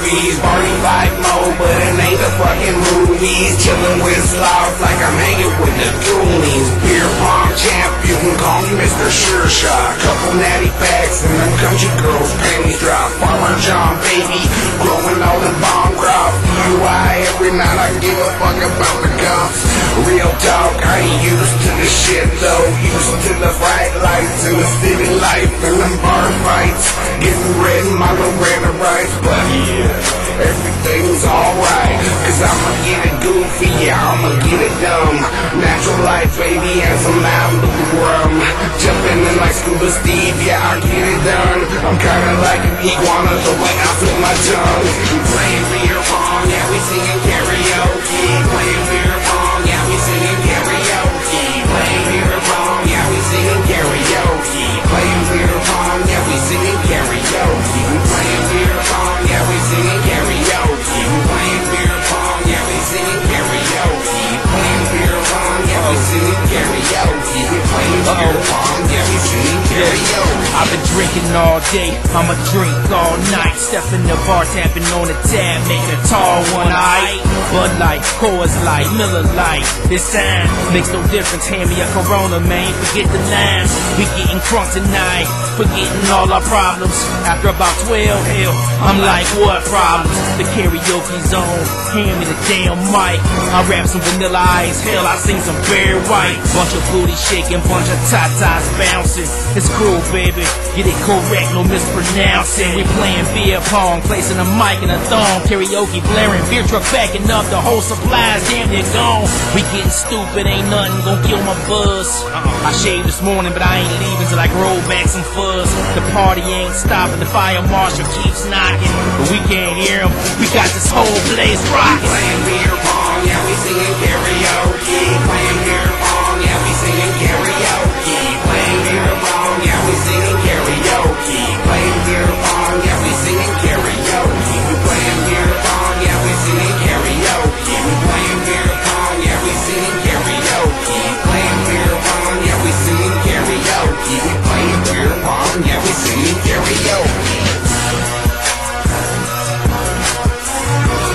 movies. Party like Mo, but it ain't the fucking movies. Chillin' with Sloth like I'm hanging with the Goonies. Beer pong champ, you can call me Mr. Sure Shot. Couple natty packs and them country girls' panties drop. Farmer John, baby, growing all the bomb crop. UI every night, I give a fuck about the guns. Real talk, I ain't used to this shit though. Used to the bright lights and the city life and them bar fights. Getting red in my Loretta rights, but yeah, everything's alright. Cause I'ma get it goofy, yeah, I'ma get it dumb. Natural life, baby, and some Malibu rum. Jumping in like Scuba Steve, yeah, I get it done. I'm kinda like an iguana, the way I flip my tongue. We playing beer pong, yeah, we singing karaoke. Playing beer pong, yeah, we singing karaoke. Playing beer pong, yeah, we singing karaoke. Playing beer pong, yeah, we singing karaoke. We playing beer pong, yeah, we singing karaoke. We playing beer pong, yeah, we singing karaoke. Playing beer pong, yeah, we singing karaoke. We playing beer pong, yeah, we singing karaoke. I've been drinking all day, I'ma drink all night. Step in the bar, tapping on the tab, make a tall one, aight. Bud Light, Coors Light, Miller Light. This time makes no difference, hand me a Corona, man, forget the lines. We getting crunk tonight, forgetting all our problems. After about 12, hell, I'm like, what problems? The karaoke zone, hand me the damn mic. I rap some Vanilla Ice, hell, I sing some Barry White. Bunch of booty shaking, bunch of tatas bouncing. It's cool, baby, get it correct, no mispronouncing. We playing beer pong, placing a mic in a thong. Karaoke blaring, beer truck backing up, the whole supplies damn near gone. We getting stupid, ain't nothing gon' kill my buzz. I shaved this morning, but I ain't leaving till I grow back some fuzz. The party ain't stopping, the fire marshal keeps knocking, but we can't hear him. We got this whole place rocking. Playing beer pong, yeah, we singing karaoke. Playing beer pong, yeah, we singing karaoke. Playing beer pong, yeah, we singing karaoke. Playing beer pong, yeah, we singing karaoke. We playing beer pong, yeah, we singing karaoke. We playing beer pong, yeah, we singing karaoke. Playing beer pong, yeah, we singing karaoke. We playing beer pong, yeah, we singing karaoke.